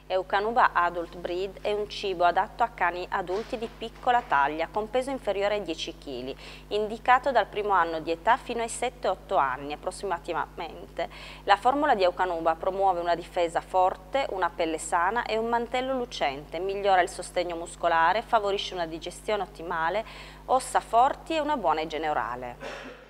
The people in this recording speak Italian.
Eukanuba Adult Breed è un cibo adatto a cani adulti di piccola taglia, con peso inferiore ai 10 kg, indicato dal primo anno di età fino ai 7-8 anni approssimativamente. La formula di Eukanuba promuove una difesa forte, una pelle sana e un mantello lucente, migliora il sostegno muscolare, favorisce una digestione ottimale, ossa forti e una buona igiene orale.